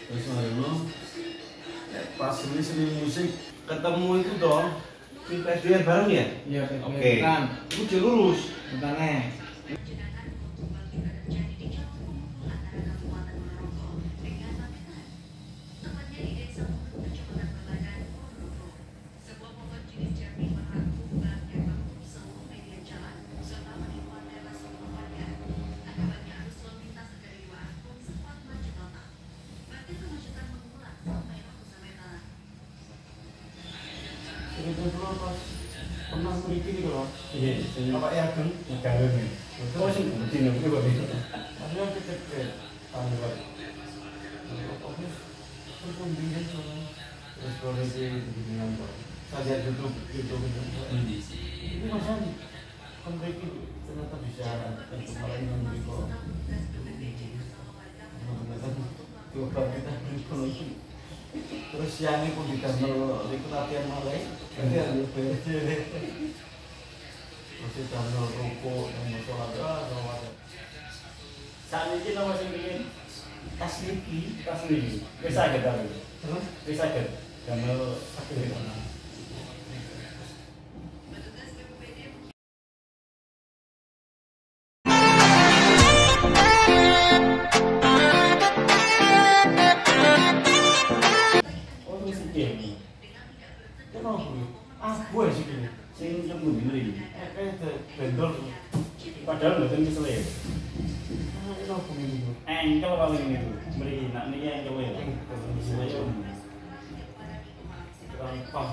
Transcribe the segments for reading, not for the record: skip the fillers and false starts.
Terus ngono pas seni musik ketemu itu dong di PSDR bareng ya? Iya, oke. Itu dia lurus bukannya. itu dulu pas pernah memiliki nih kalau Iya, apa ya kan negara nih. Oh sih, mungkin itu kok itu. karena kita ke tanggal oke perkundingan terus kalau dengan saja YouTube itu masa memiliki ternyata bisa untuk malah yang kok coba kita berkomunikasi terus yang ini pun didamel ikut latihan mulai jadi harus beda terus didamel rokok dan sholat Saat ini nomor sing tas niki bisa kita terus bisa kita gambar satu di mana. Oh ini sih ini. aku ya sih gini Sing temu ini. kayak bendol Padahal mboten kesel ya. ini aku ini Engkel paling itu. Beri nak niki engkel ya. Saya kurang pas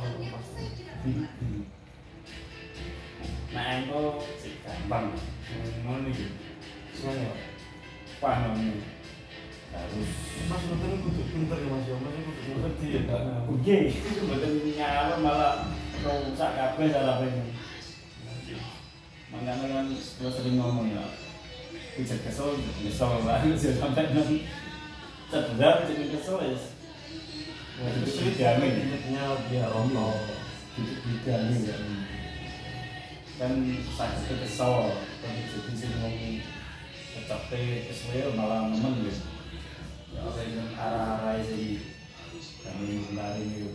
nah engkel sih gampang. Ngono iki. semuanya Paham ini. Harus mas betul kudu pinter ya mas ya mas kudu ngerti ya kan oke, itu mboten nyala malah rusak kabeh cara ini. Makanya kan kalau sering ngomong ya, pijat kesel lah, sudah sampai nang cedera pijat kesel ya. Itu dijamin, intinya biar Allah dijamin kan. Kan sakit kesel, kan jadi sih ngomong kecape kesel malah nemen gitu. Ya apa yang arah-arah sih kami lari itu.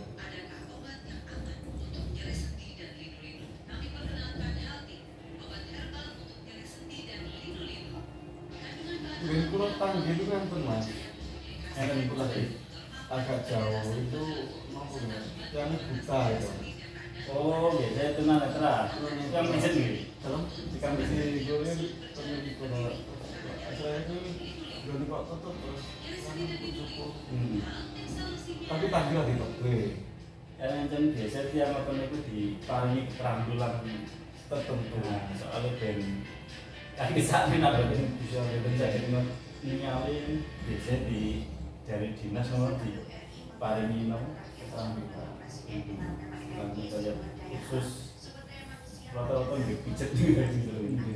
Dengan pulau Tanggi itu kan tuh mas Yang pulau agak jauh itu mampu ya yang buta itu oh biasa itu tunanetra yang bisa nih dalam jika bisa di gue pernah di pulau saya itu belum kok tutup terus karena cukup tapi Tanggi lah di Tokwe yang biasa tiap apa itu diparingi keterampilan tertentu soalnya ben kan bisa minat bisa menjadi nyali biasa di dari dinas nomor di paringi keterampilan dan misalnya khusus rata-rata nggak pijet juga gitu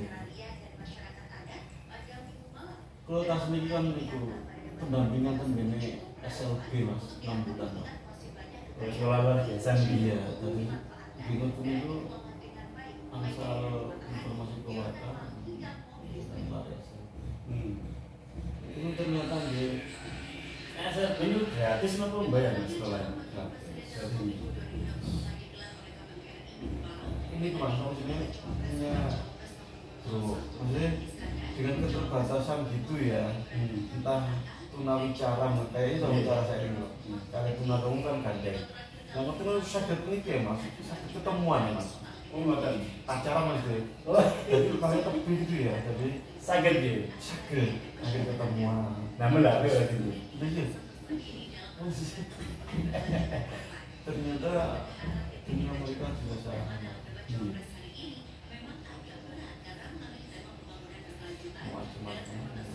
kalau tas ini kan itu pendampingan tenggene SLB mas 6 bulan mas terus luar biasa iya dari bingung pun itu asal informasi keuangan dan variasi itu ternyata di SLB itu gratis atau bayar sekolah jadi ini mas maksudnya punya bro maksudnya dengan keterbatasan gitu ya entah tunawicara kayaknya tunawicara saya ini loh kalau tunarungu kan gandeng nah waktu itu sakit ini ya mas sakit ketemuan ya mas oh makan acara mas deh oh jadi paling tepi gitu ya jadi sakit gitu sakit ketemuan nama lah itu iya ternyata dunia mereka juga sama macam-macam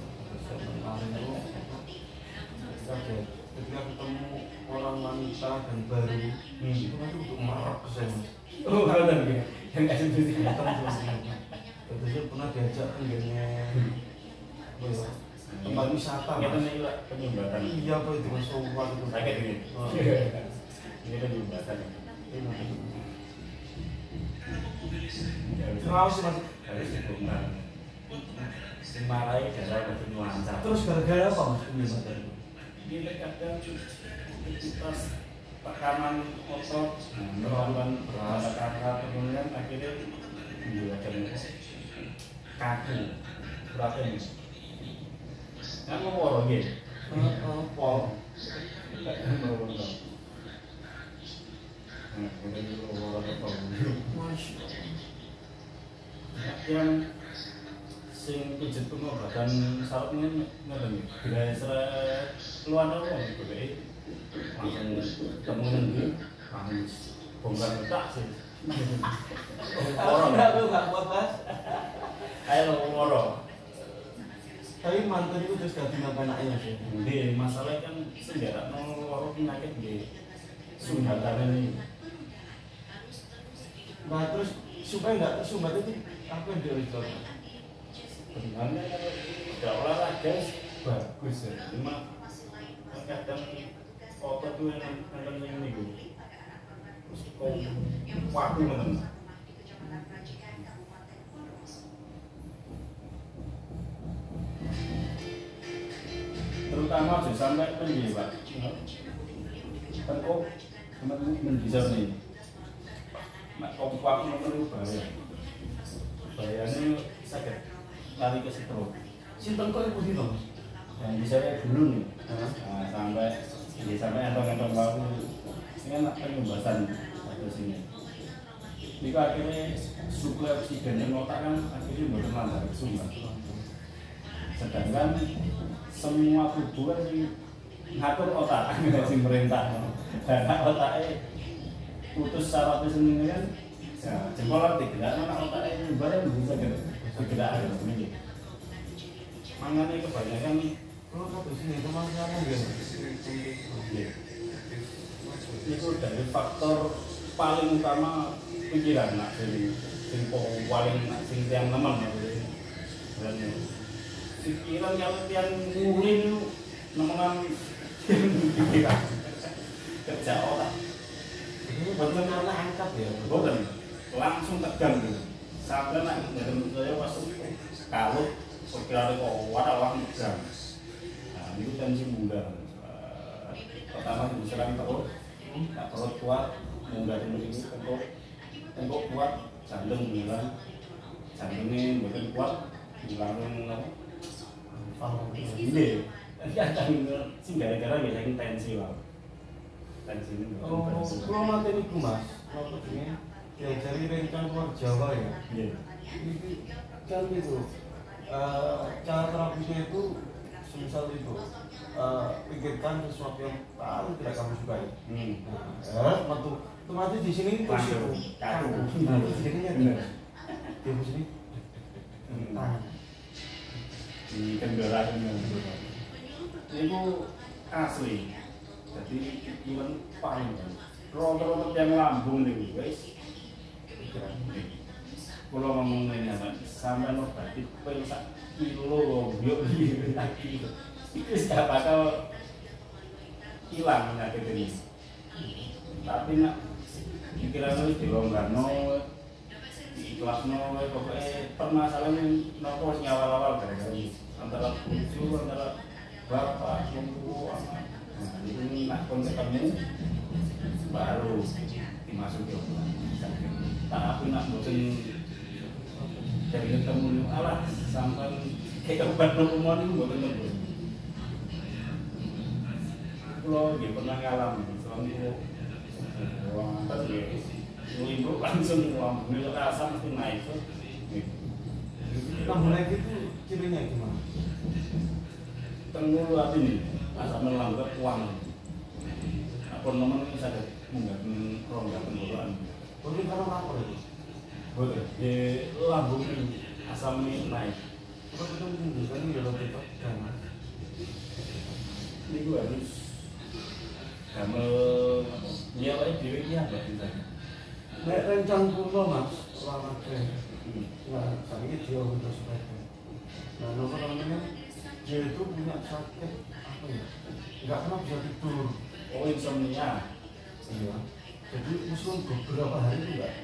ketika ketemu orang wanita dan baru itu kan untuk marah saya oh benar ya yang kasih duit terus pernah diajak tengganya tempat wisata kita nih lah penyumbatan iya apa itu mas sobat itu sakit ini ini penyumbatan harus mas harus dibongkar dimarahi darah ke nuansa terus gara-gara apa mas penyumbatan itu ini kadang aktivitas tekanan otot, melawan kata kemudian akhirnya membuatkan kaki berapa ini? Nggak mau orang gitu? Pol. Yang sing pijet pengobatan sarafnya ngoten iki. Gaya seret luar wong golek langsung ketemu ngendi langsung bongkar tak sih. Orang enggak kuat Mas. Ayo loro. Tapi mantan itu terus ganti nama anaknya sih. Nggih, masalah kan senjarakno loro penyakit nggih. Sumbatan ini. Nah terus supaya nggak tersumbat itu apa yang dia harus Sebenarnya kalau udah olahraga bagus ya, cuma kadang otot tuh yang ini gue terus kok waktu teman terutama aja sampai pendiri Pak kan kok teman-teman bisa nih kok waktu itu bahayanya sakit lari ke stroke. Sinten kok ibu dino? Yang bisa dulu nih, sampai entong-entong baru ini kan penyumbatan atau sini. Jika akhirnya suplai oksigen yang otak kan akhirnya berteman dari sumber. Sedangkan semua tubuh kan ngatur otak, si merintah. Karena otaknya putus sarafnya sendiri kan, ya jempol digerak, anak otaknya nyumbarnya bisa bergerak ada sendiri. Makanya kebanyakan kalau satu sini itu masih apa gitu? Itu dari faktor paling utama pikiran nak sing paling nak sing tiang teman dan pikiran yang tiang ngulin nemenan pikiran kerja otak Ini benar-benar angkat ya? bukan langsung tegang gitu sampai nak dari saya pas kalut perkiraan kok wadah tegang. Nah itu tensi munggah pertama diserang perut nah perut kuat munggah dulu ini tengkuk kuat jantung bilang jantungnya bukan kuat bilang ini sih gara-gara biasanya tensi lah tensi ini kalau mati itu Mas waktu ini diajari rencang luar Jawa ya ini kan itu cara terapinya itu semisal itu pikirkan sesuatu yang paling tidak kamu sukai otomatis di sini terus itu kaku jadinya di sini di kendaraan itu asli jadi iwan paling rotor-rotor yang lambung nih guys kalau ngomong ini apa sampai nobati pil sak kilo biok lagi itu sudah bakal hilang penyakit ini tapi nak pikiran itu dilonggarno ikhlasno pokoknya permasalahan nopo sing awal-awal gara-gara antara bucu antara bapak ibu anak nah ini nak ketemu baru dimasuki tapi nak boten dari ketemu alah sampai kayak obat pneumonia itu boten boten kalau dia pernah ngalamin selama uang atas ya ibu langsung lambungnya rasa mesti naik tuh lambung naik itu cirinya gimana? Tengul hati nih asam melambung uang apa namanya ini sadar mengganti rongga tenggorokan mungkin karena lapar itu betul di lambung asamnya naik apa itu menunjukkan ini dalam kita kan ini gue harus gamel dia apa dia ini apa misalnya nek rencang kuno Mas olahraga nah ini dia untuk sepeda nah nomor namanya dia itu punya sakit apa ya nggak pernah bisa tidur oh insomnia iya jadi musuh beberapa hari itu enggak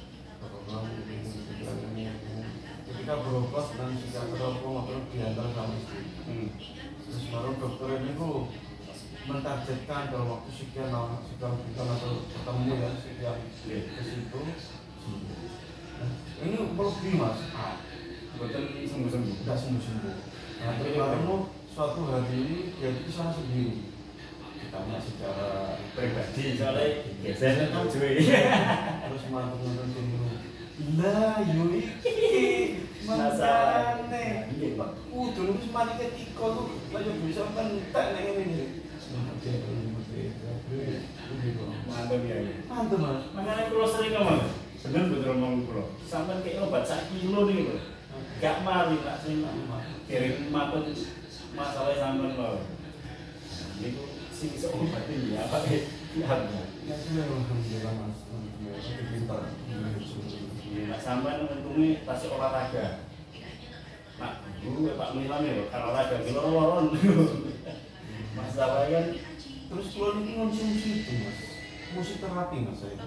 ketika berobat dan psikiater ngobrol diantar sama istri terus baru dokter ini kok mentargetkan dalam waktu sekian lama, sekian bulan atau ketemu ya sekian ke situ. Nah, ini melebihi mas, Bukan sembuh-sembuh. tidak sembuh-sembuh. Nah, terkadang suatu hari ini dia itu kesana sendiri. Ditanya secara Pribadi soalnya geser kan cuy. terus mantan dulu. Lah, yo iki makane. Kudu wis mari ketika lu lagi bisa mentek nek ngene iki. Mantap ya. Mantap mas. Makanya kalau sering ngomong, bener betul ngomong kalau sampai kayak obat 1 kilo nih loh. Gak mari tak sering kirim matun masalah sampean loh. Ini sih bisa obat ini apa ya? Ya alhamdulillah mas. Pintar. Nak sampean untungnya tasik olahraga. Nak dulu Pak Milan ya kalau olahraga kilo loron. Masalahnya kan Terus kalau ini konsumsi itu mas, musik terapi mas saya.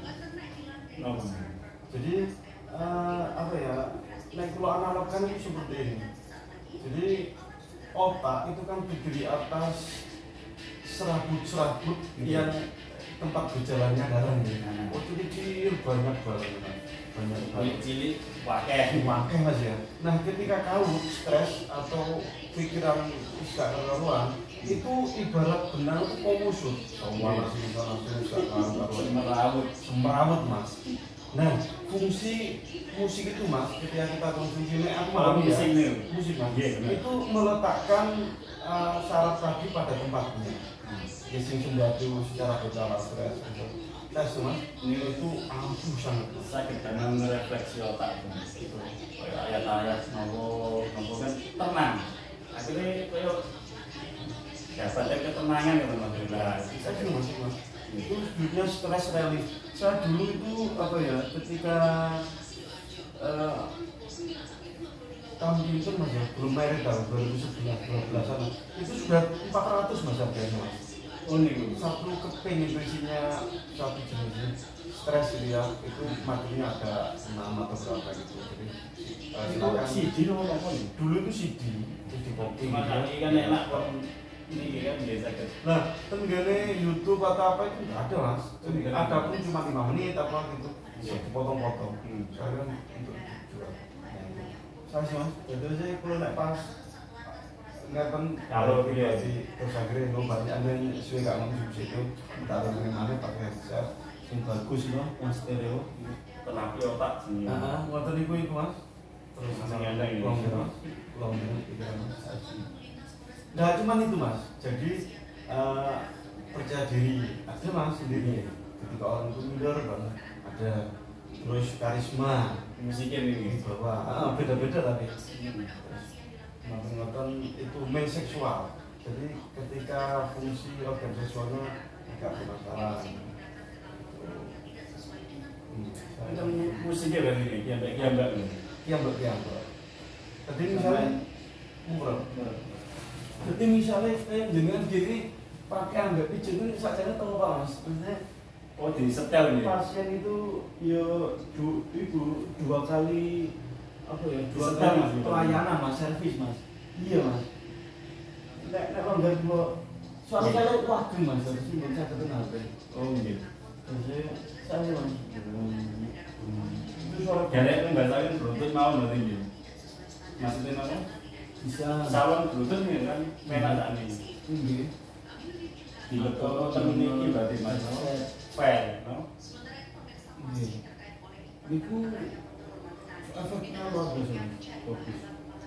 Jadi apa ya? Nah kalau analog kan itu seperti ini. Jadi otak itu kan berdiri atas serabut-serabut yang tempat berjalannya darah ini. Oh kecil banyak banget, banyak banget. cilik pakai Mas ya. Nah ketika kau stres atau pikiran tidak keruan, itu ibarat benang itu mau musuh. Semua langsung semerawut mas. Nah fungsi musik itu mas, ketika kita konsumsi ini aku malam ya, musik mas, itu meletakkan syarat tadi pada tempatnya. Gising sembadu secara berkala stres. Tes mas, ini itu ampuh sangat sakit karena merefleksi otak itu. Kayak ayat-ayat nopo kan tenang. Akhirnya kayak dapatnya ketenangan gitu mas. Bisa mas. Itu sebetulnya stres relief. Saya dulu itu apa ya, ketika tahun itu mas ya, belum merit tahun 2011 12an itu sudah 400 mas harganya mas. Oh nih, satu keping itu isinya satu jenis stres gitu ya, itu materinya ada 6 atau berapa gitu. Jadi itu CD loh apa nih? dulu itu CD kopi. Mas Ali kan enak kok. Ini kan biasa kan. Nah, tenggane YouTube atau apa itu nggak ada mas. Jadi ada pun cuma 5 menit apa gitu, bisa dipotong-potong. Saya kan untuk jual. Saya sih mas, jadi saya kalau naik pas nggak kan Kalau dia di terus akhirnya lo banyak ada yang sesuai gak ngomong di situ, taruh mana pakai headset yang bagus loh, yang stereo. Terlatih otak sendiri. Ngotot itu mas. Terus long Nah cuman itu mas, jadi percaya diri ada mas sendiri. Ketika orang itu minder banget, ada terus karisma Musiknya ini bahwa beda-beda tapi nonton itu main seksual. Jadi ketika fungsi organ seksualnya tidak bermasalah. musiknya berarti ini, kiambak nih. Kiambak. Jadi misalnya murah. Jadi misalnya kayak jenengan gini pakai ambek pijen itu sakjane tau apa mas? Maksudnya Oh di setel ini. pasien itu ya ibu 2 kali apa ya? 2 Setel, kali Mas, pelayanan mas, servis mas. Iya mas. Nek longgar gua soalnya kalau waktu mas harus nggak bisa kenal kan. Oh gitu. Terus saya mas. Itu suara Jadi pembahasan beruntung mau nanti gitu. Maksudnya apa? bisa Salon beruntung nih kan menak tak nih. tinggi. Di betul temen ini berarti mas. Fair, no? Iya. Itu efeknya luar biasa. Bagus.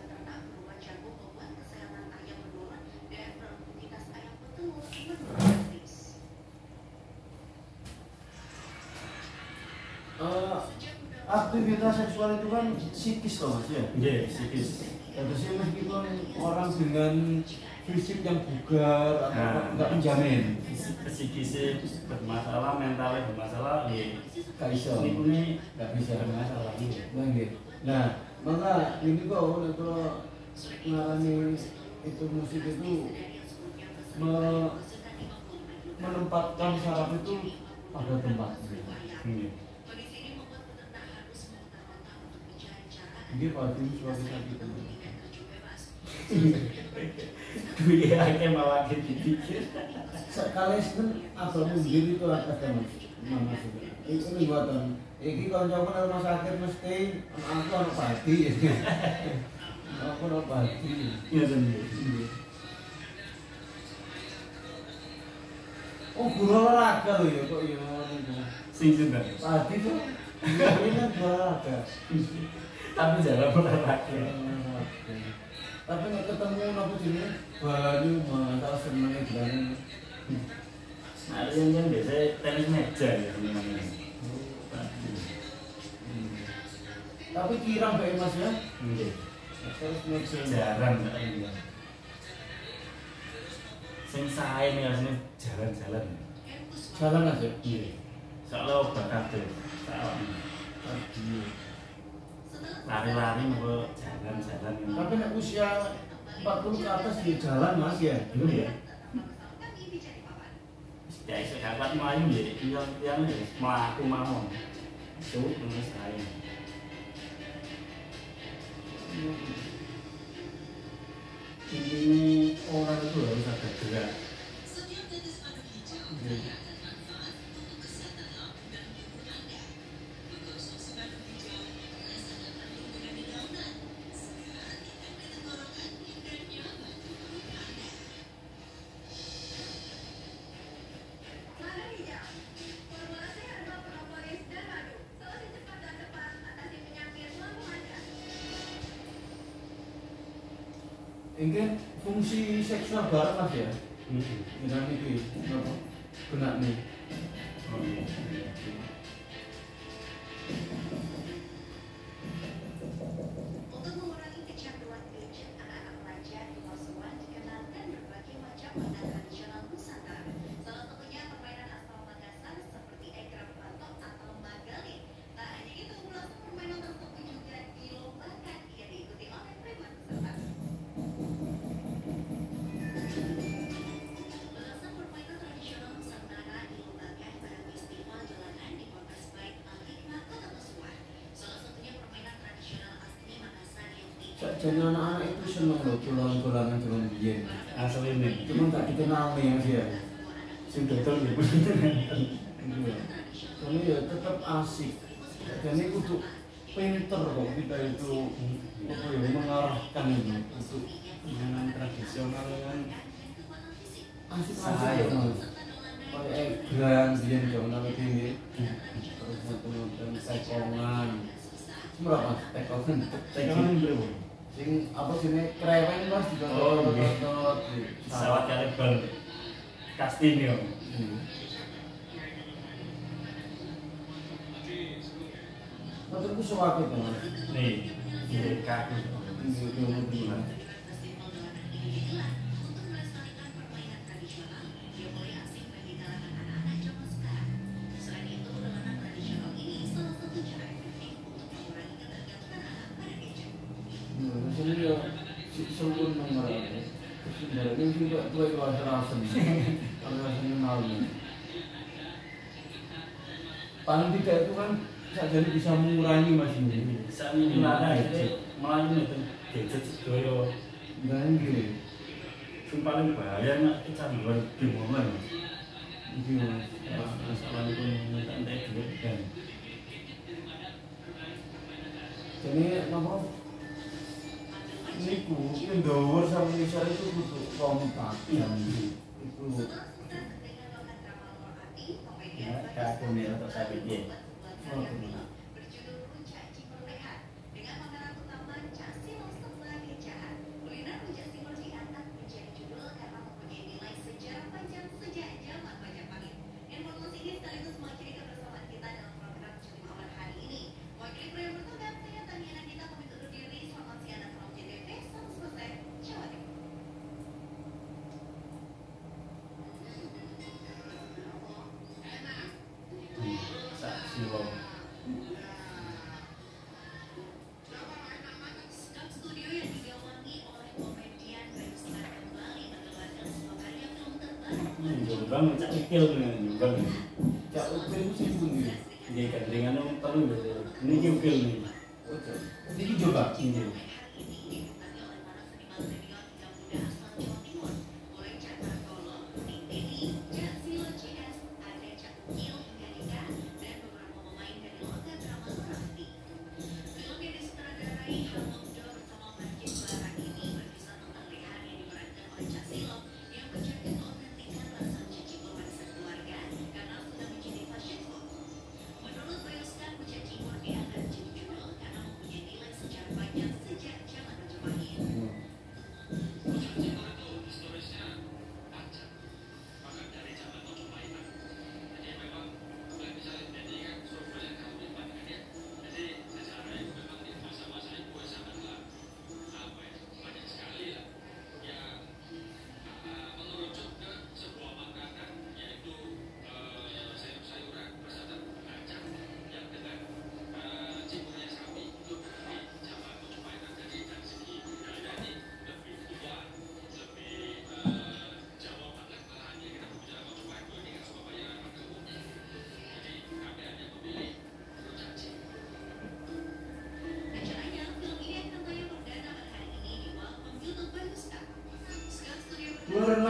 Aktivitas seksual itu kan psikis loh mas ya. Iya, psikis. Harusnya meskipun orang dengan fisik yang bugar atau Nah, nggak menjamin. Psikisnya bermasalah, mentalnya bermasalah, ya. Nggak bisa. Ini nggak bisa bermasalah. Nah, gitu. Nah, maka ini kok kalau ngarani itu musik itu menempatkan saraf itu pada tempatnya. Dia pasti suatu saat itu. Duit aja malah dipikir. sekali sen abang sendiri itu atas teman mama sudah ini buatan ini kalau coba rumah sakit mesti aku orang pati aku orang pati iya benar. oh guru olahraga loh ya kok ya Sing juga. pati tuh ini kan guru olahraga Tapi jarang olahraga. tapi nggak ketemu aku sini banyu masalah senengnya bilang Nah, itu yang biasanya tenis meja ya namanya. tapi kirang baik mas ya Iya. terus meja Jarang enggak ini. Sing sae nih asline jalan-jalan. jalan aja Iya. Soalnya obat kabeh. Salah. Lari-lari mau jalan-jalan. tapi nek usia 40 ke atas di jalan mas ya Dulu ya. Ya iso dapat mlayu ya, yang mlaku mawon. Itu menulis saya. Ini orang itu harus ada gerak. ini fungsi seksual bareng mas ya bilang itu apa kena nih Untuk mengurangi kecanduan gadget, anak-anak belajar di Pasuruan dikenalkan berbagai macam permainan tradisional Nusantara. Salah satunya permainan asal Makassar seperti egrang batok atau magali. Tak hanya itu, belasan permainan tersebut juga dilombakan yang diikuti oleh preman peserta. Belasan permainan tradisional Nusantara dilombakan pada festival jalanan di Ponpes Bait Al-Hikmah, Kota Pasuruan. Salah satunya permainan tradisional asli Makassar yang jadi anak-anak itu seneng loh tulang-tulangan jalan biyen Asal ini. cuma tak dikenal nih mas ya Sing dodol ya. iya soalnya ya tetap asik dan ini kudu pinter kok kita itu apa ya mengarahkan itu untuk Permainan tradisional kan asik-asik ya mas kayak egrang biyen zaman ini terus nonton tekongan berapa tekongan tekan berapa? sing apa sih ini kreweng mas juga Oh, iya. pesawat Pesawat kali bal Casting yo. motor ku sewaktu tuh mas Nih, di kaku. ini mobil festival jalanan ini digelar untuk melestarikan permainan tradisional yang mulai asing bagi kalangan anak-anak zaman sekarang. Selain itu, dolanan tradisional ini salah satu cara efektif untuk mengurangi ketergantungan anak pada gadget. rasanya ya si sempun nomor apa sebenarnya ini juga tua itu rasa-rasa rasanya malu paling tidak itu kan jadi bisa mengurangi mas ini Saat ini mana itu melayu itu gadget sedoyo. dan gini Yang paling bahaya nak kecanduan di momen. ini mas Masalah itu minta duit dan jadi apa ini ku Indoor sama Indonesia itu butuh kontak yang itu Setelah sukses dengan lokat drama Lor Ati, komedian kaku nih atau sakit ya. sebuah karya berjudul Rujak Ciperlehan dengan pemeran utama Cak Silo sebagai jahat. Kuliner Rujak Timur diangkat menjadi judul karena mempunyai nilai sejarah panjang sejak zaman Majapahit. Informasi ini sekaligus mengakhiri kebersamaan kita dalam program Cuti Awal hari ini. Wakil Ibu yang bertugas, saya Taniana Gita pamit undur diri. Selamat siang dan salam JTV 100% Jawa Timur. Saksi lo. Skam Studio yang digawangi oleh komedian Bensukan kembali mengeluarkan sebuah karya film terbaru. Jombang cak ikil dengan jombang. cak ukir itu sih pundi Ini gandringan itu perlu gitu. Ini ikil nih. ini coba Ini. Dibuatnya oleh para seniman senior yang muda asal Jawa Timur, mulai Cak Martolo, Ning Dedi,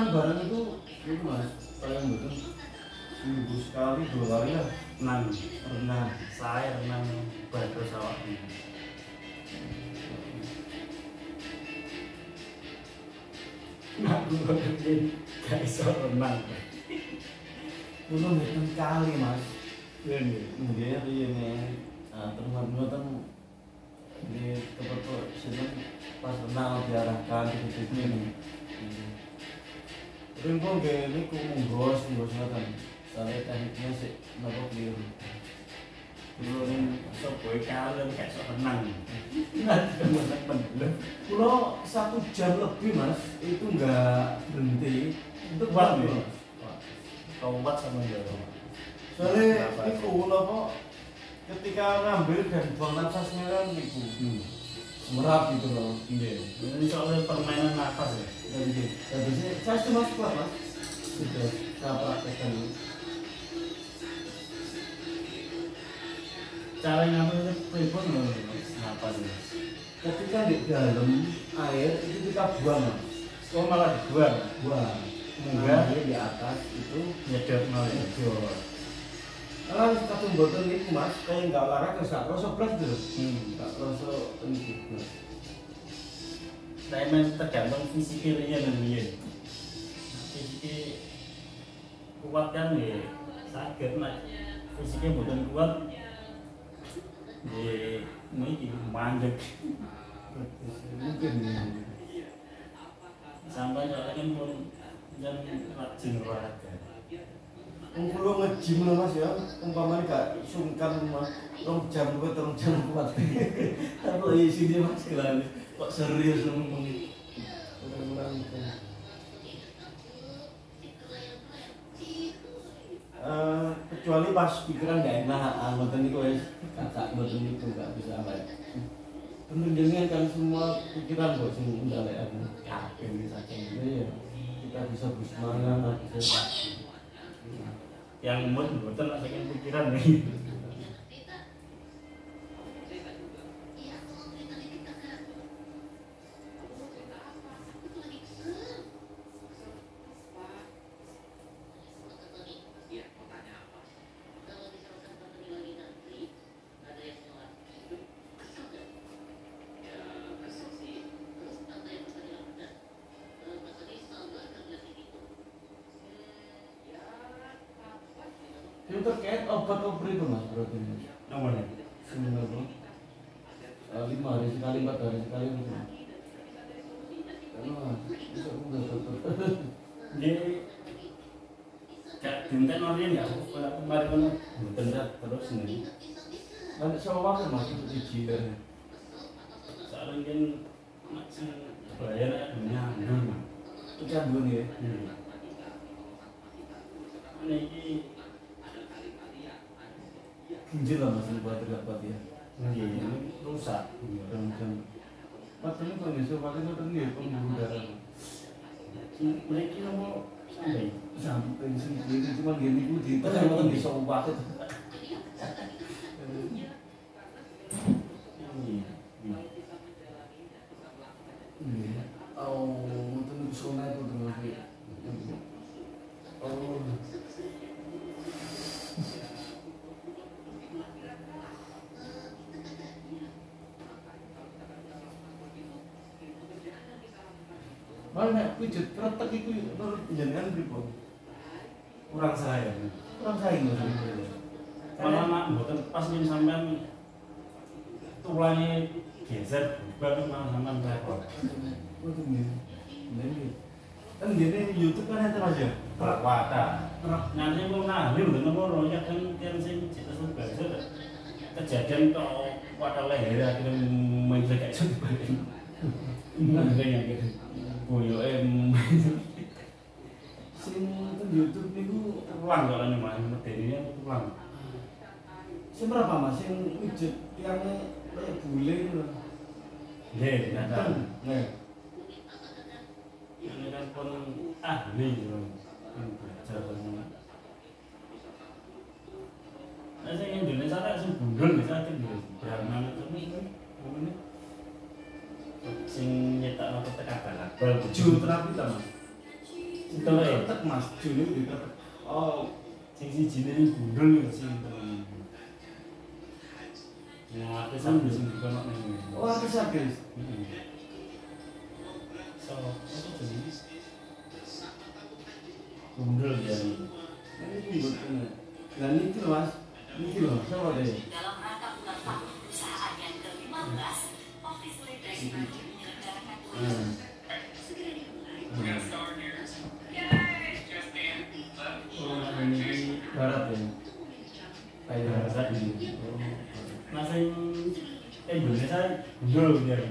makan bareng itu mas paling betul seminggu sekali 2 kali lah renang saya renang batu sawah aku mungkin gak iso renang kulo mboten kali mas ini nggih riyene terus mboten di tempat sini pas renang diarahkan gitu ini terus kok nggih niku munggos ngoten saya tekniknya sih napa keliru belum soboy kalian kayak sok renang nggak bener kulo 1 jam lebih mas itu nggak berhenti itu Kuat, kuat ya? mas tobat sama dia soalnya niku napa ketika ngambil dan buang nafasnya kan niku semerap gitu loh. ini soalnya permainan nafas ya jadi saya cuma kuat mas sudah saya praktekkan ini cara ngambil itu pripun loh nafas ya ketika di dalam air itu kita buang mas oh malah dibuang buang Enggak. Ngambil di atas itu nyedot malah ya jor kalau satu botol itu mas kayak nggak olahraga nggak kerasa berat gitu nggak kerasa ini berat. saya memang tergantung fisiknya nanti fisiknya kuat kan ya sakit nah fisiknya bukan kuat ya ini mandek mungkin sampai soalnya kan pun jangan rajin olahraga Kulo nge-gym lho Mas ya, umpamanya gak sungkan Mas, 2 jam kuat, 3 jam kuat. apa isinya mas kelani kok serius ngomong Orang-orang itu. Kecuali pas pikiran nggak enak anggota ini kok kakak betul itu nggak bisa apa tentu dengan kan semua pikiran kok sing ndalekan kabeh saking iya kita bisa bersemangat bisa yang mood betul saking pikiran nih itu terkait obat-obat itu mas berarti mas namanya seminggu bro 5 hari sekali 4 hari sekali gitu karena bisa udah betul jadi gak dinten orang nggak kemarin kan bener terus nih nanti sama waktu mas itu uji kan soalnya kan masih bayar punya kecanduan ya ini ginjal lah mas buat terdapat ya ini rusak jam padahal kalau bisa pakai itu nih pembuluh darah mereka mau sampai sampai sendiri cuma gini gue di tengah bisa obat itu oh itu nih zona itu terus oh malah nek pijat kretek iku menurut jenengan pripun? kurang saya Kurang saing lho. malah nak bukan pas nih sampean tulangnya geser baru malah sampean repot Waduh nggih. Nggih. Kan gini YouTube kan enten aja. Wata nanti mau nahli lho nopo royak kan tiang sing cerita bahasa kejadian kok pada leher akhirnya main kayak gitu nggak yang gitu boyo Sing ten YouTube niku pulang kalau nih mah materinya pulang sing berapa Mas? Sing wujud tiange kayak bule lho. deh ada Nah, ini kan pun ahli loh belajar semua nah saya Indonesia kan sing bundul bisa kan berangan itu ini sing nyetak apa tekan balak terapi ta Mas? Itu ya. Kretek Mas, Juni di kretek. Oh, sing siji ini gundul sing temen. Nah, artisan sing dikono ning. Oh, artis artis. So, apa jenis? Gundul ya. Ini gundul ini. Dan ini loh Mas, ini loh, siapa deh? Dalam rangka ulang tahun perusahaan yang ke-15, Office Leaders Bandung menyelenggarakan segera dimulai. Oh, ini barat ya. Kayak Barat ini. Nah, sing Indonesia gundul dia.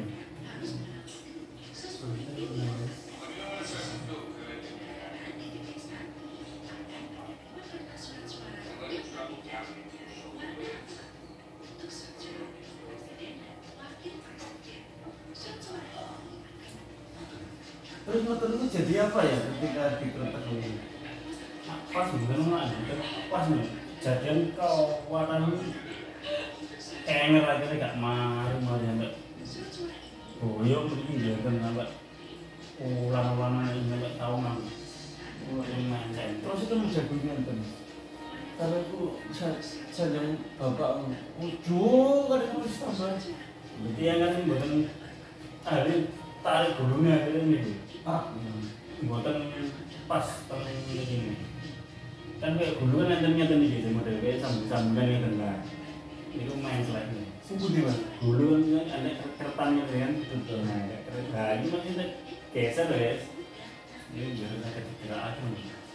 Terus motor itu jadi apa ya ketika dikretek ini? Pas bukan mana, pas nih. Jadian kau warna kenger aja gak mari sampai boyong begini dia kan sampai ulang-ulangan ini sampai tahunan. Ini main saya. Terus itu menjagonya enten. Karena aku saya yang bapak ujung kan itu harus tambah. Berarti yang kan buatan ahli tarik gulungnya akhirnya ini. Buatan pas tentang ini. Kan kayak gulungan nantinya tadi gitu model kayak sambungan yang tengah. Itu main selainnya. Sungguh di Mas. Gulungan kan ada kertannya kan itu nah kereta. Nah ini masih geser guys. Ini biar ada kecelakaan.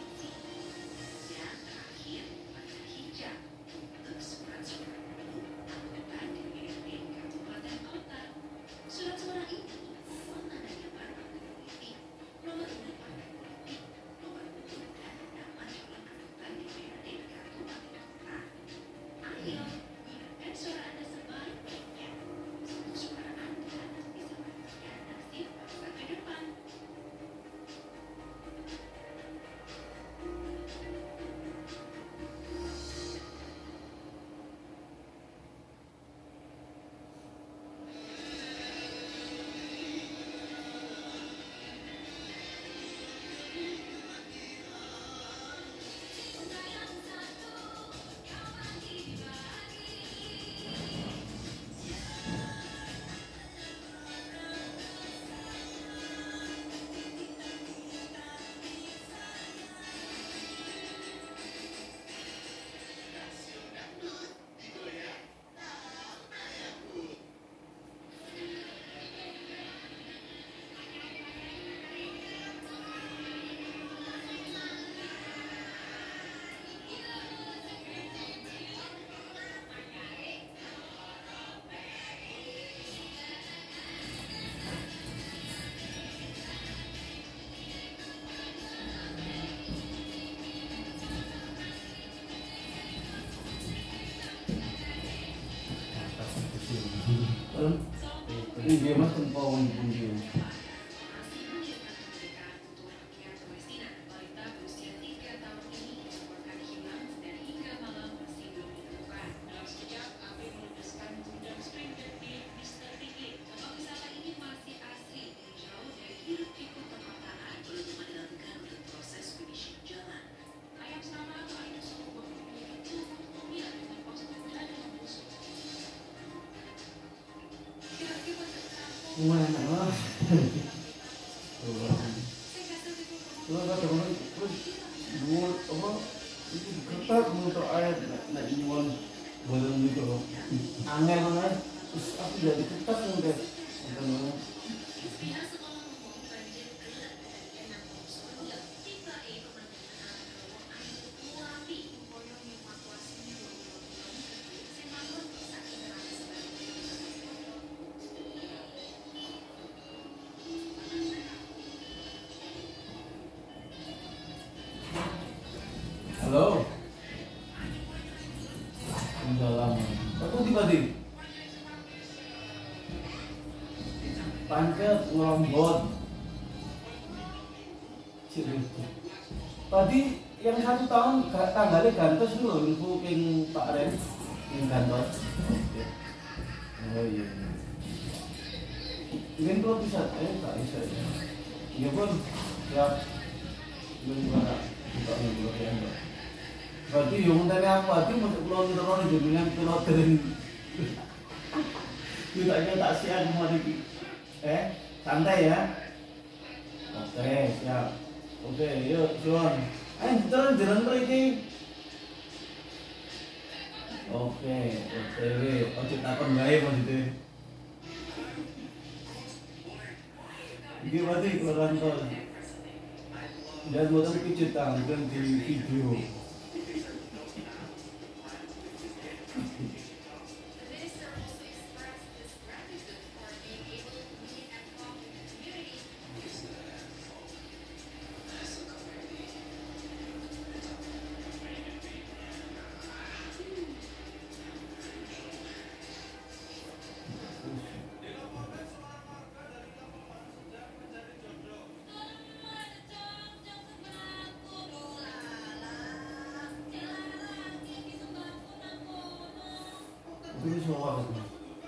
Ini dia Mas tempauan dia. Mana Mas? Tuh kata orang terus dua apa itu ketat motor air nak nyuwun bolong gitu loh. Angin banget. Terus aku jadi ketat udah. Halo. Dalam. Aku di Badi. Pangkat ngelombot. Tadi yang 1 tahun tanggalnya gantos itu loh, info king Pak Ren yang gantos. Oh iya. Ini kalau bisa, tak bisa ya. Iya pun, siap. Gimana kita ngobrol ya enggak? Berarti yang tadi apa? Itu masuk pulau teror itu dengan pulau kering. Kita tak siap kemarin. Santai ya. Oke, siap. Oke, yuk, John. Jalan pergi. Oke, ojo takon gawe maksudnya. Iki berarti keluaran tol. Dan motor pijetan bukan di video. Itu semua apa?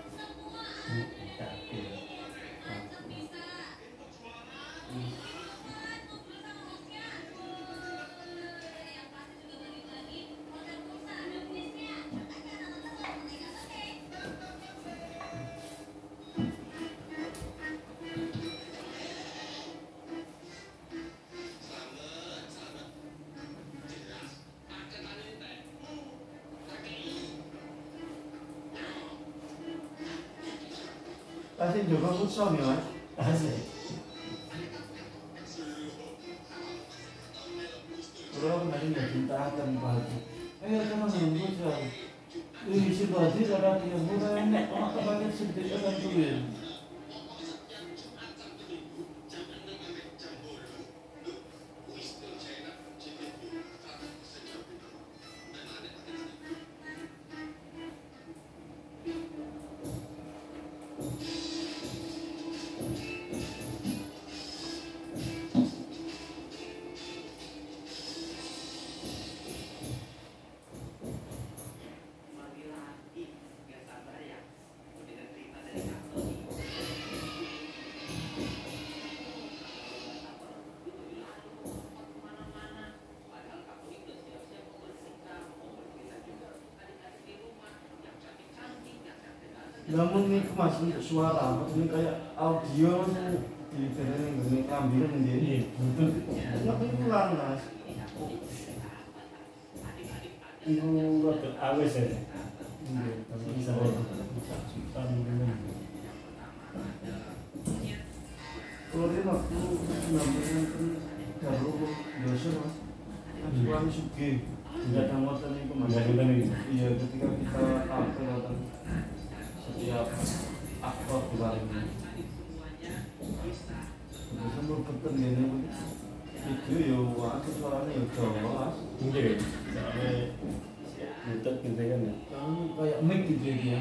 Kasih juga futsal nih mas. Asik. Kalau kemarin nggak cinta akan pagi. Teman futsal. Si berarti kalau dia bukan orang kebanyakan sedih akan tuh. Namun ini mas untuk suara, ini kayak audio di ini kambing ini. Tapi pulang mas. Itu rada awes ya. Iya, tapi bisa Kalau dia waktu namanya baru dosa mas, kurang suki. Tidak ada motor itu mas. Iya, ketika kita tampil atau setiap aktor di baliknya. Bisa berpetan gini video ya, wah suaranya ya jauh mas. Iya, soalnya nutut gitu kan ya. Kayak mic gitu ya dia.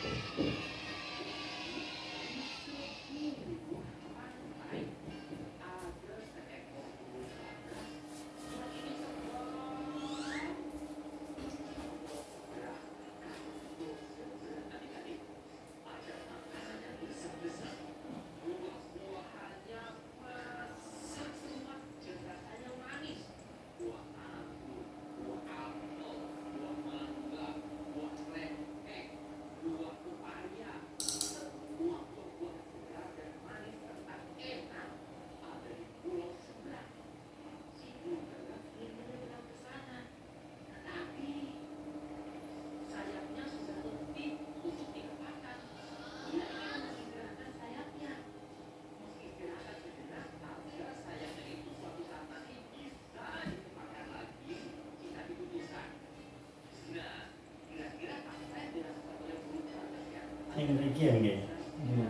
Yang Ricky yang gak? Iya.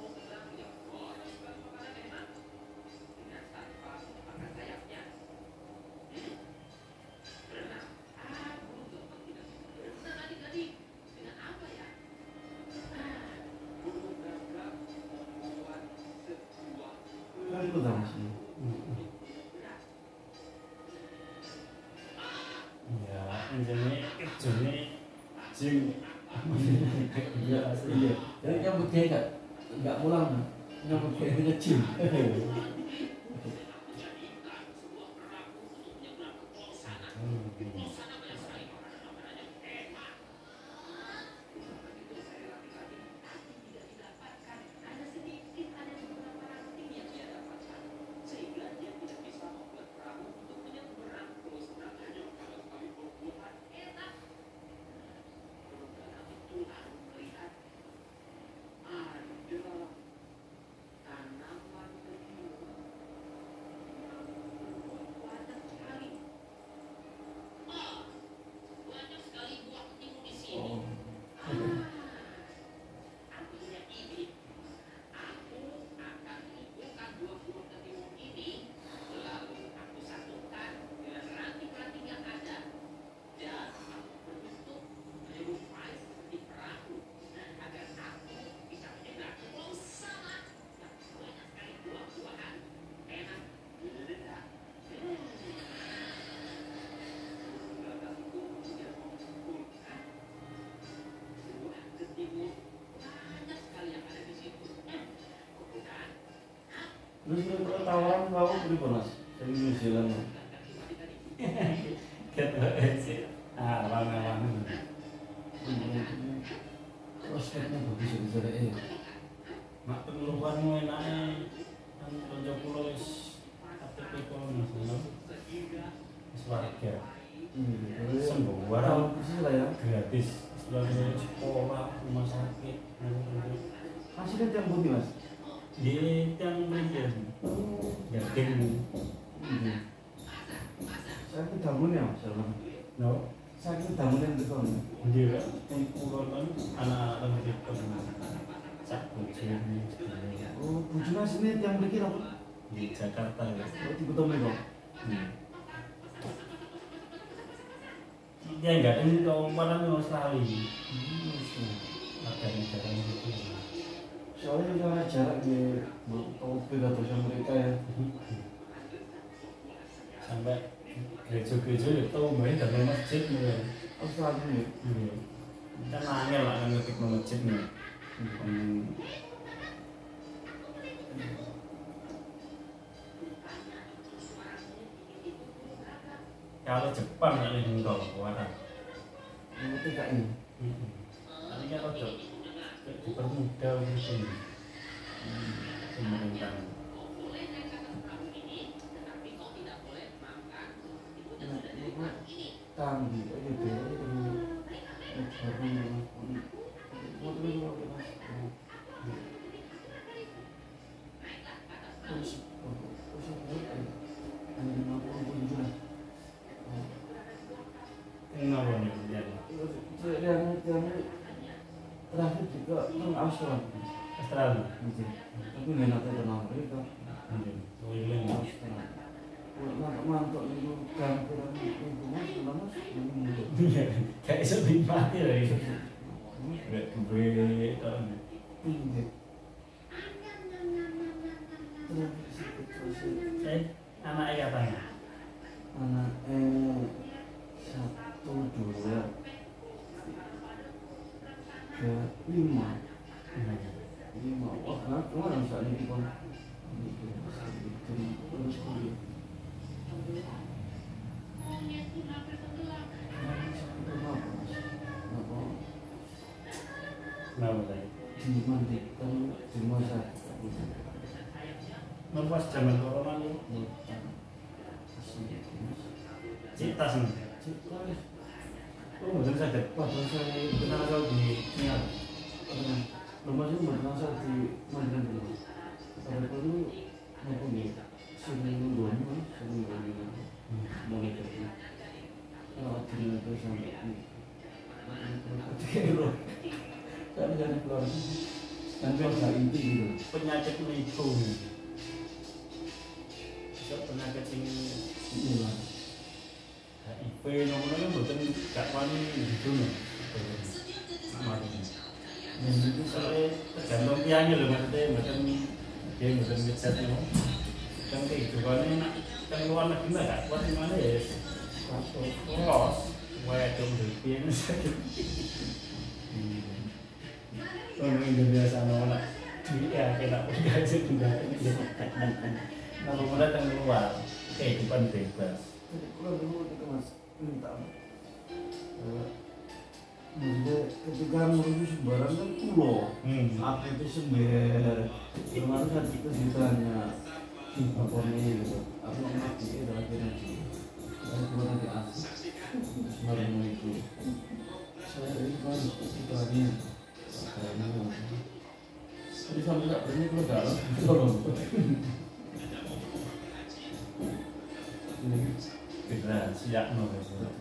Kan itu dah masih. Ya, ini kerjanya jing. Iya, iya. Jadi nyambut dia nggak pulang, nyambut dia punya gym. Oh. Terus kalau tawaran kamu berapa mas? Dari New Zealand. Kita sih, lama-lama. Prospeknya bagus ya bisa ya. Mak pengeluaranmu enaknya kan konco pulau wis KTP kono wis warga. Sembarang Kursi lah ya. gratis. Selain sekolah, rumah sakit, Hasilnya yang putih mas. di yang berikan yakin Saya itu bangun ya mas. no Saya itu bangun yang betul. dia yang pulau kan anak lebih sak bujur Oh, bujuna sini yang berikir apa? di Jakarta ya. Oh, di Kota Mego. Dia enggak ini keumpanan di Australia. Ada negara gitu. Soalnya misalnya jarak di Tokyo atau sama mereka ya. Sampai gereja-gereja itu mereka dari masjid nih. Australia ya. Kan angel lah kan ngetik masjid nih. Kalau Jepang ya ini enggak kuat. Yang ketiga ini. Tapi kan rojo dipermudah gitu. Pemerintah. Tanggi aja deh. Kenapa nih jadi? Yang terakhir juga orang Australia. Australia. Gitu. Tapi nggak nanti kenal mereka. Keliling. Australia. Mantuk itu gambaran itu mas, mas, Iya, kayak iso dimati lah itu. Enggak duwe tahun. tinggi. Anaknya katanya. Anak satu dua tiga lima. Wah kan kemarin saat ini kan terus kuliah. Kenapa tadi? Dimandikan di rumah sakit. Pas zaman corona nih, cita sih. Oh, betul saja. Padahal saya kenal kau di Niat. Rumah saya pernah saya di Mandikan dulu. Pada itu aku di sini dua mulai dari di itu sampai di kan dari keluar dan keluarga inti gitu. Penyakit itu, penyakit ini Iya. HIV nomornya kan bukan gak wani gitu nih. Dan itu Soalnya tergantung tiangnya loh maksudnya, bukan dia bukan ngechat nih. Kan kehidupannya kan luar negeri nggak gak kuat gimana ya? Los, wae dong lebih ini sakit. Orang Indonesia sama dia kena penyakit juga. Kalau mulai yang luar kehidupan bebas. jadi keluar dulu itu mas minta aku itu sember kemarin kan itu ditanya si bapaknya gitu aku mati itu akhirnya saya keluar dari asli kemarin itu saya ini kan itu lagi kayaknya jadi sampai nggak berani keluar dalam tolong Beneran siap no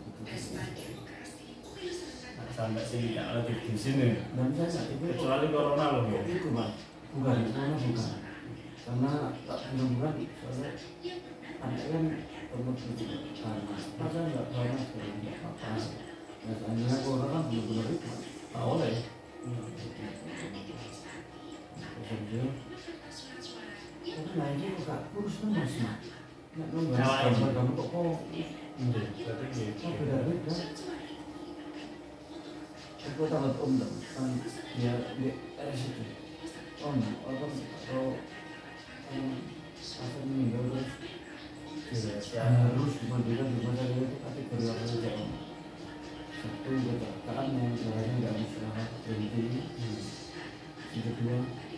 sampai sini kalau di sini dan saya itu kecuali corona loh ya. itu mas bukan karena tak bulan soalnya ada kan perlu karena masa nggak panas nggak apa biasanya corona kan benar-benar itu tahu lah ya tapi lainnya kok kurus kan masih nggak nambah kamu kok Berarti beda-beda aku tamat dong kan dia di RS itu apa asal meninggal terus harus dimandikan di mana dia itu kategori apa saja satu kecelakaan yang caranya nggak istirahat berhenti yang kedua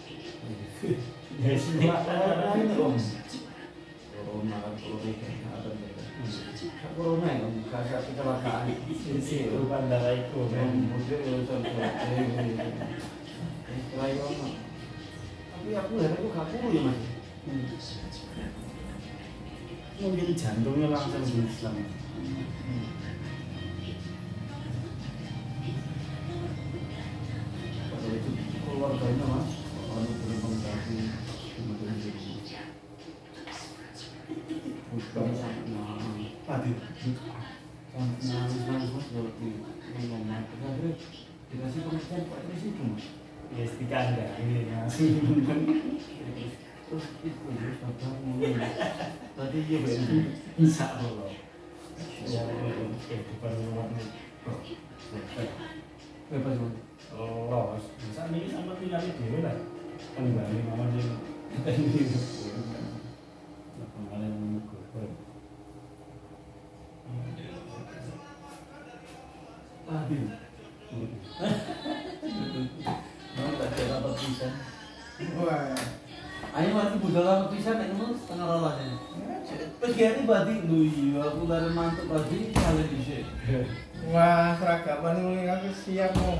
lain om corona ada corona ya om kayak kecelakaan sih bukan darah itu kan. Tapi aku heran kok gak kuru ya mas. Mungkin jantungnya langsung di Islam. Kalau itu keluarganya mas, kalau berembang kaki kemudian jadi bukan Tadi nangis mas seperti ngomong akhirnya dikasih pengertian Pak Presiden mas. Ya dikanda ini mas. Terus itu terus bapak ngomong tadi dia begini Insya Allah. Ya depan rumah nih. bebas mas. Oh, saat ini sama tinggal di dewe lah. Kembali mama dia. Kembali menunggu. Tadi mau tak ada apa pisan. wah Ayo mati budal apa pisan nek ngono setengah rolasnya. Pegiane berarti lho iya aku dari mantep lagi kali dhisik. wah seragaman ini aku siap mau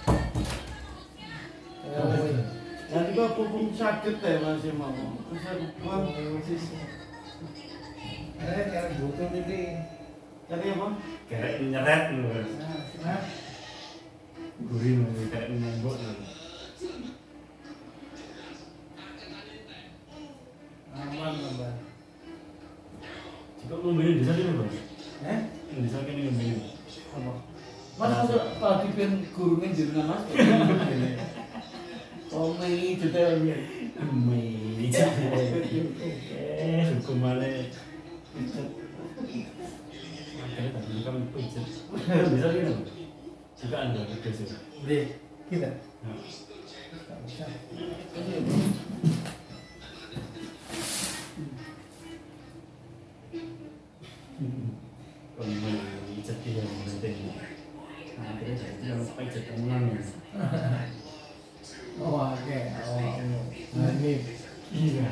Nanti kok pupung sakit ya masih mau. cara butuh ini Tadi apa? Kayak nyeret lu. nah Gurih nih kayak nembok nih. aman mbak Jika ngomongin bisa sini bang. Bisa kini ngomongin. Apa? Mas masuk tadi pengen gurunya jenengan mas. Oh ini detail ya. Mei. Hukumannya. Makanya tadi kan pijet. Bisa gini bang. Juga anda bergeser. deh kita Nah. tak bisa Kembali jadi yang penting. Nah, akhirnya jadi yang pijet temenan. oh oke nah ini Iya.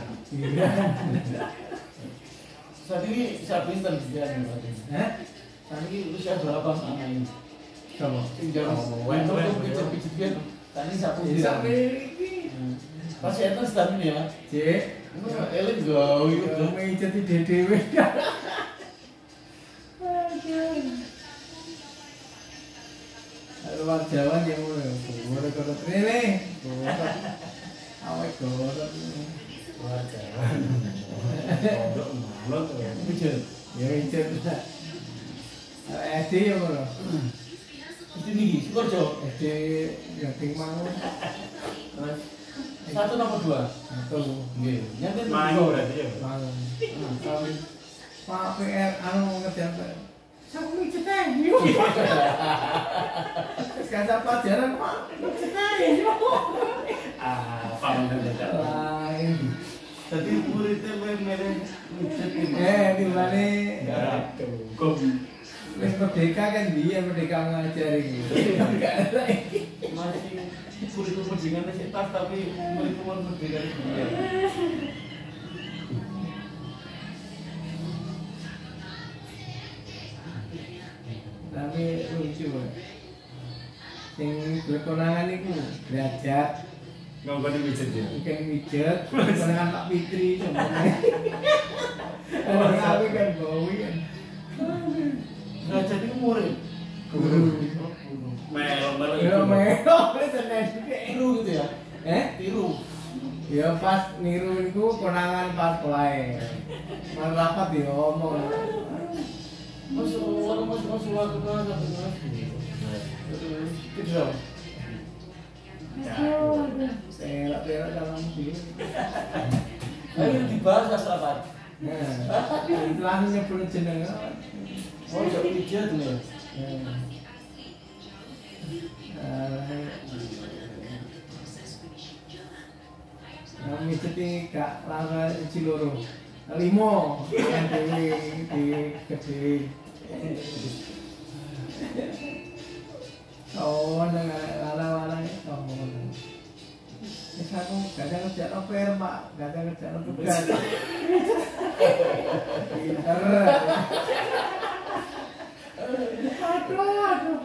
Saat ini saya pinter dia nih berarti. Saat ini usia berapa sama ini? sama Tinggal untuk pijet-pijet dia. Saat ini saya pinter. sampai ini Pasti itu sedang ini ya. cek Elit gawe gitu. Kami jadi dedewe. Luar Jawa yang mulai korot ini, awet korot. Luar Jawa. Pondok manut ya. Pijet. Ya ijen lah. SD ya bro. Itu nih, Sukoharjo. SD Gading Mangun. Terus satu nomor dua. Atau Nggih. Nyanten Mayu berarti ya. Mangun. Kami Pak PR anu ngerjain Pak. Saya micetan yuk. Sekarang pelajaran Pak micetan yuk. Ah, paham dan tidak. Lain. Jadi muridnya milih pijet ini. Di mana? Enggak cukup. Wis merdeka kan dia merdeka ngajari gitu. Enggak ada lagi. masih kurikulum pendidikan sih tas tapi kurikulum pendidikan dunia. Tapi lucu. Sing berkonangan itu derajat ngomongin mijet ya. ikan mijet, konangan Pak Fitri semuanya. Orang kami kan bawi kan. Nah jadi murid Guru. Melo Ya melo seneng tiru gitu ya, tiru. Ya pas niru itu konangan pas pelae. Mang rapat ya omong. Masuk waktu mana gitu. Terak-terak dalam diri. Ayo dibahas rapat. Nah, setelah nyebut jeneng. Oh jadi pijat nih. Kami jadi kak lara ciloro. Limo yang di gede. Oh, dengan lara-lara itu. Aku kadang kerja oper pak, kadang kerja tugas. Pinter. Aduh.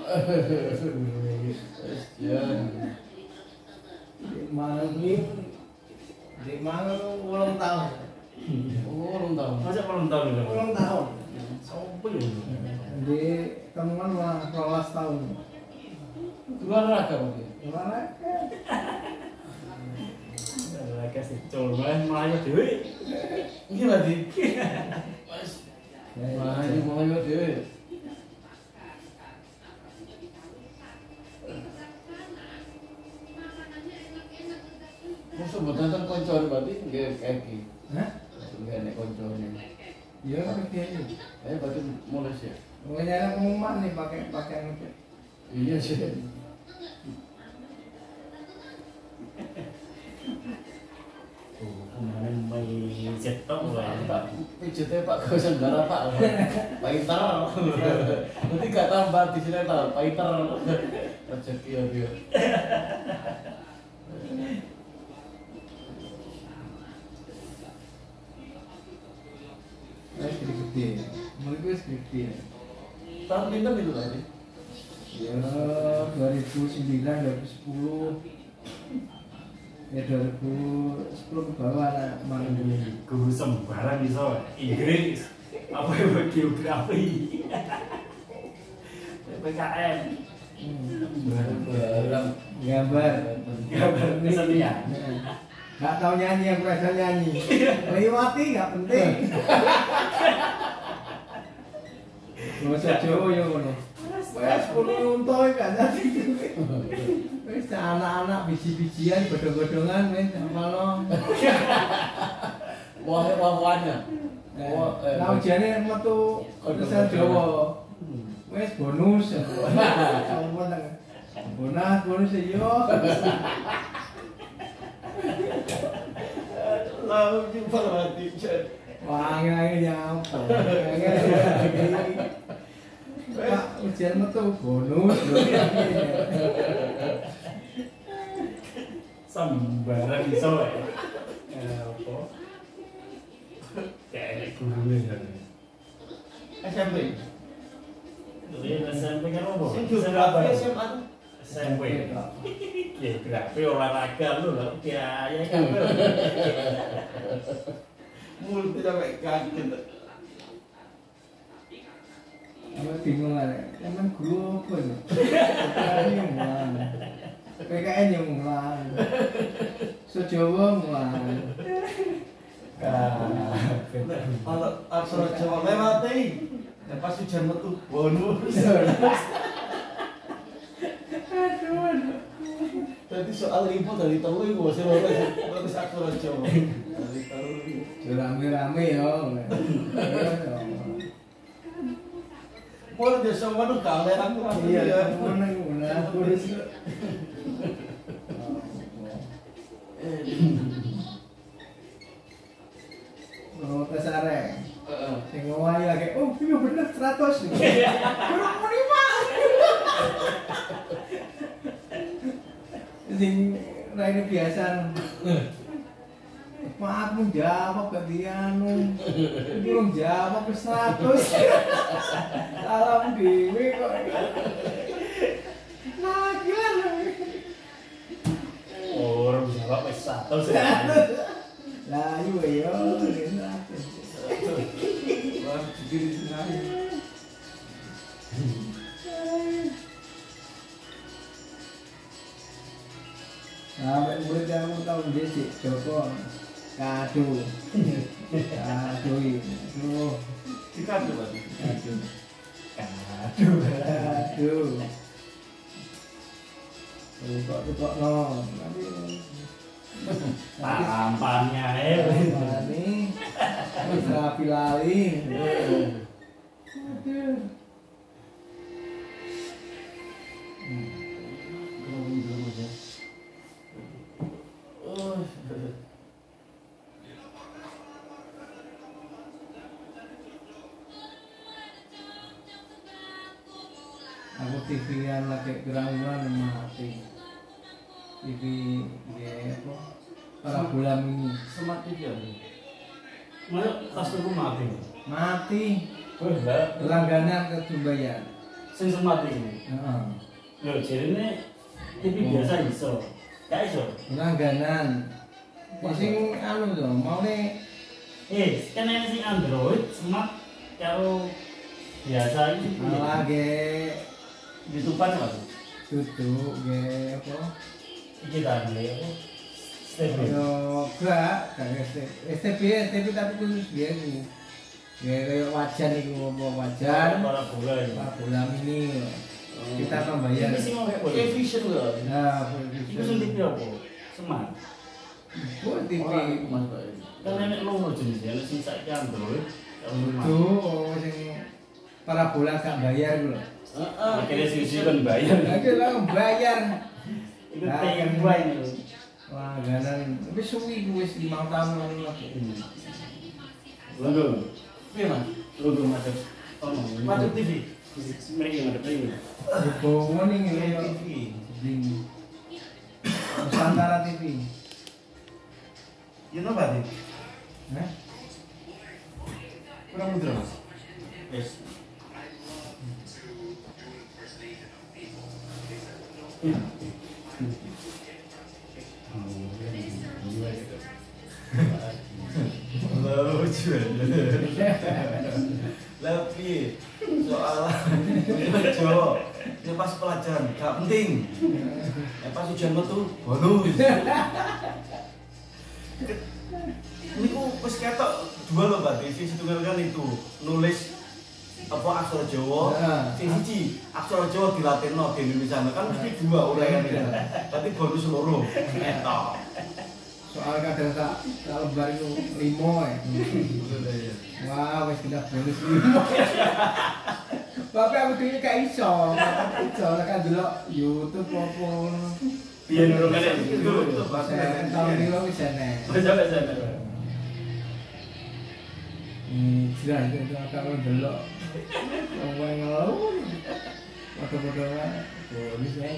Ya. Mana beli? Di mana ulang tahun? Oh, ulang tahun. Masa ulang tahun itu? Ulang tahun. Sampai ya. Di temuan ulang 12 tahun. Luar raga mungkin. Olahraga. Olahraga sih, coba melayu dewe. Ini berarti. Wah, ini mulai dewe. Musuh buatan kan koncoan berarti nggak kaki. Hah? Nggak nek koncoan. Iya, kerjanya. Berarti mulai sih. Pokoknya pengumuman nih pakai ngecek. Iya sih. Kemarin main cetok lah. Pak pijetnya Pak gak usah darah Pak. Paiter. Nanti gak tambah di sini tahu paiter. Rezeki ya dia. Gede. Mulai gue gede. Tahun pinter itu tadi. Ya 2009, 2010. Ya 2010 ke bawah lah kemarin. Guru sembarang iso Inggris apa ya geografi PKN Gambar gambar kesenian. Nggak tahu nyanyi, yang bisa nyanyi. Lewati nggak penting. Bahasa Jawa ya ngono. Wes kudu nyuntoy gak jadi. Wes anak-anak biji-bijian godhong-godhongan wes malah. Wah-wahnya. Nah ujane metu bahasa Jawa. Wes bonus. Sampun bonus yo. Lalu jumpa mati. Wah, angin nyampe. Pak, ujian metu bonus. Sembarang iso apa kayak gurunya kan. SMP. Ini SMP kan apa? Sing geografi SMA. SMP. Geografi olahraga lu lah kiai kan. Multi sampai kaget. Aku bingung lah, emang guru apa nih? PKN yang mulang, PKN yang mulang, Sejawa mulang. Kalau aksara Jawa lewati, dan pas hujan metu bonus. Aduh. Jadi soal info dari telu itu masih bagus aksara Jawa. Dari telu. Rame-rame ya. Mau desa mana kaleran tuh Iya, mana guna kurus. Oh, tes arek. Sing ngowahi lagi, oh iya bener 100. Kurang 5. sing raine biasa. Pak aku jawab gak dianu. Belum jawab ke 100. Salam dhewe kok. Lagi lah. Oh, orang bisa apa wis 100 ya. Lah iya yo. Wah, jadi senang. Sampai murid kamu tahu dia sih Joko kado itu Dikasih berarti. kado Aduh. kok no tapi Tampannya ini wis rapi lali aduh aku TV-an lagi gerangan mati TV ya apa parabola mini Smart TV ya. Mana pas aku mati. Oh, enggak. langganan ke bayar. Sing semati ini. Heeh. Yo, jarine TV biasa iso. Gak iso. Langganan. Sing anu to, maune Kan ana sing Android, smart karo biasa iki. lagi YouTubean Mas. duduk ge apa? Iki ta apa? Step. Yo gak STP tapi khusus dia ini. Ya kayak wajan iku apa wajan. Para bola ini. Parabola mini. Kita membayar. Ini sing ngomong bola. Vision loh. Nah, Iku sing TV apa? Smart. buat TV. Mas Pak. Kan enek loro jenis, ana sing saiki Android. Tuh, sing parabola gak bayar iku lho. Akhirnya sisi kan bayar. Lagi lah bayar. Itu pengen buat ini. Langganan tapi suwi gue wis 5 tahun lagi. Logo. Iya Mas. Logo macam. Macam TV. Mereka ada pengen. Bawa nih ngene TV. ding. Nusantara TV. You know what? Hah? Kurang mudah Mas. Yes. Lucu. Lebih soal Jawa. Ini pas pelajaran gak penting. Pas ujian metu bonus. Ini ku wis ketok dua loh berarti sing setunggal kan itu nulis apa aksara Jawa, sing siji aksara Jawa dilatihno di Indonesia kan mesti dua uraian ya. Tapi bonus loro. Ketok. Soal kadang tak lembar itu 5 ya. Wah, wis pindah bonus 5. Bapak aku dhewe gak iso. Kan delok YouTube apa. Biar urung ada Itu pas Tahun ini lo bisa nih. Coba. Jelas itu kalau delok ngomong ngeluh. Foto-foto bonus ya.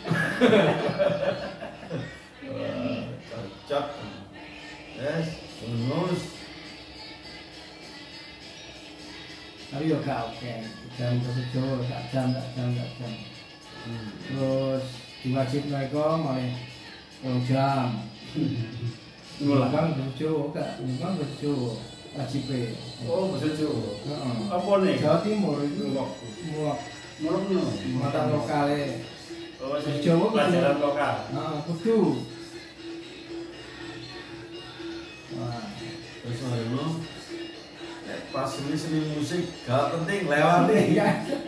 Cocok. Yes, bonus. Tapi yo gak oke. Jam tersejo, sak jam. Terus diwajib mereka malah 2 jam. Bang bojo gak, bang bojo wajib e. Oh, bahasa Jawa. Heeh. Apa nih? Jawa Timur itu mulak Muluk mata lokale. Oh, sing Jawa pelajaran lokal. Heeh, kudu. Wah, Terus ngono. Pas seni musik gak penting lewati. iya.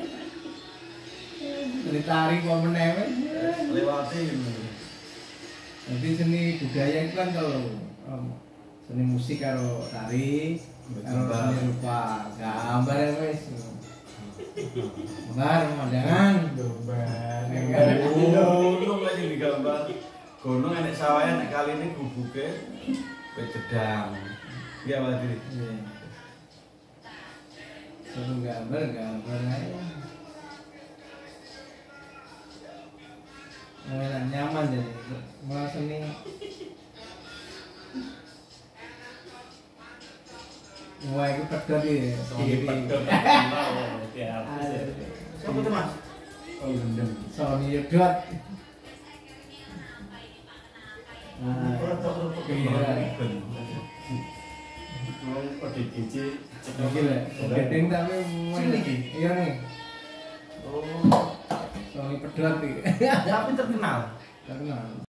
Ditarik kok meneh. Lewati. Jadi seni budaya itu kan kalau seni musik karo tari, karo seni rupa, gambar ya wes. Gambar pemandangan. Gunung lagi digambar. Gunung enek sawayan nek kali ini gubuke wis jedang. Iya Mas Diri. Seni gambar aja. enak nyaman jadi merasa nih wah itu pedot ya Sony pedot ya artis ya. Siapa tuh mas? Oh gendeng. Sony pedot nah iya Oh DGC iki lho gedeng tapi Sini iki? iya nih Oh, Sony pedot iki tapi terkenal. terkenal